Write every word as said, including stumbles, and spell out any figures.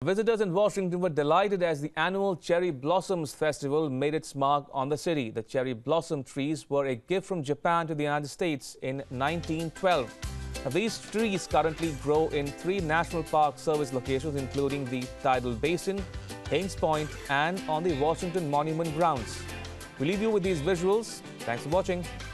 Visitors in Washington were delighted as the annual Cherry Blossoms Festival made its mark on the city. The cherry blossom trees were a gift from Japan to the United States in nineteen twelve. Now, these trees currently grow in three National Park Service locations, including the Tidal Basin, Haines Point, and on the Washington Monument grounds. We leave you with these visuals. Thanks for watching.